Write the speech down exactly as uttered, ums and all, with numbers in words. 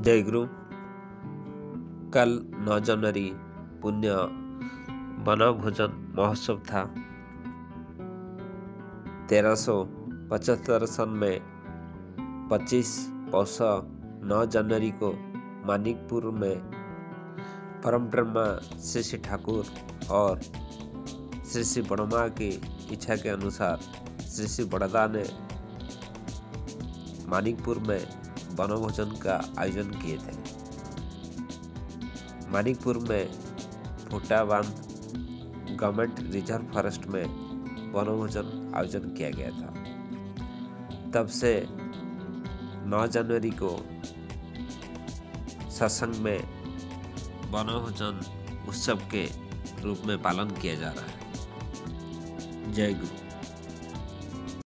जय गुरु। कल नौ जनवरी पुण्य वनभोजन महोत्सव था। तेरह सौ पचहत्तर सन में पच्चीस पौष नौ जनवरी को मानिकपुर में परम ब्रह्मा श्री श्री ठाकुर और श्री श्री बड़मा की इच्छा के अनुसार श्री श्री बड़दा ने मानिकपुर में वनभोजन का आयोजन किए थे। मानिकपुर में फूटा बांध गवर्नमेंट रिजर्व फॉरेस्ट में वनभोजन आयोजन किया गया था। तब से नौ जनवरी को सत्संग में वनभोजन उत्सव के रूप में पालन किया जा रहा है। जय गुरु।